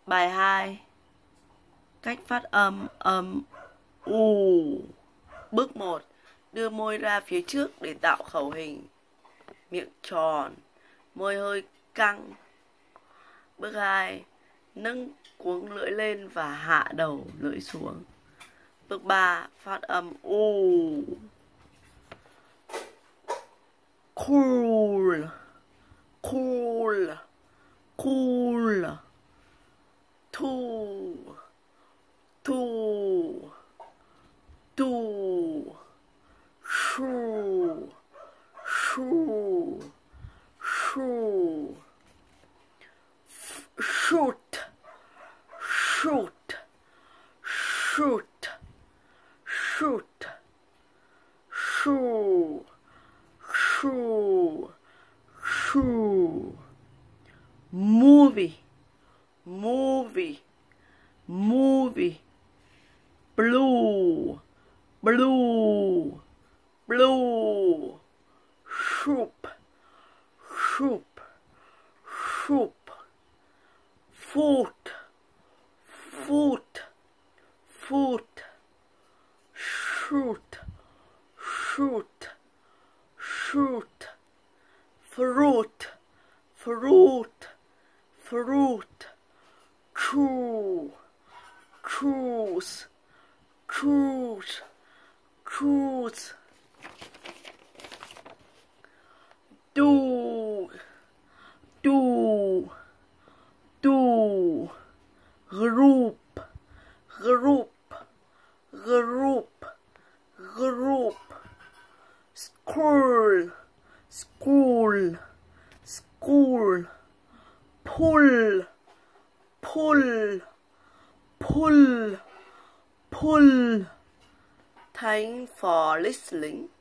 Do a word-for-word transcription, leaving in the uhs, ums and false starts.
Bài hai. Cách phát âm âm U. Bước một. Đưa môi ra phía trước để tạo khẩu hình. Miệng tròn, môi hơi căng. Bước hai. Nâng cuống lưỡi lên và hạ đầu lưỡi xuống. Bước ba. Phát âm U. Cool, cool, cool. Two, two, two. Shoe, shoe, shoe. Shoot, shoot, shoot, shoot. Shoe, shoe, shoe. Movie, movie, movie. Blue, blue, blue. Soup, soup, soup. Foot, foot, foot. Shoot, shoot, shoot. Fruit, fruit, fruit. Chew, choose, choose, choose. Do, do, do. Group, group, group, group. School, school, school. Pull, pull, pull, pull. Thanks for listening.